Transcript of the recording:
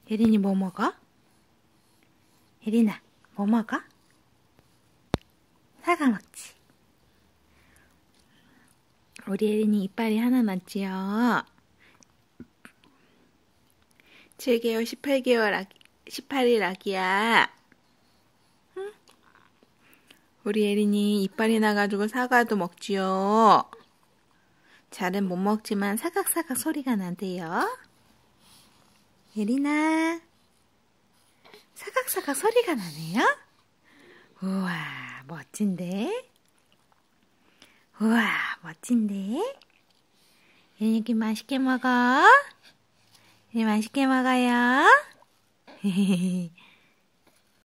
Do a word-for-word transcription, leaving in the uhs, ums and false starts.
혜린이 뭐 먹어? 혜린아, 뭐 먹어? 사과 먹지. 우리 혜린이 이빨이 하나 났지요. 칠 개월, 십팔 개월 아기, 십팔 일 아기야. 응? 우리 혜린이 이빨이 나가지고 사과도 먹지요. 잘은 못 먹지만 사각사각 소리가 나대요. 혜린아, 사각사각 소리가 나네요. 우와, 멋진데? 우와, 멋진데? 혜린이 여기 맛있게 먹어. 혜린이 맛있게 먹어요.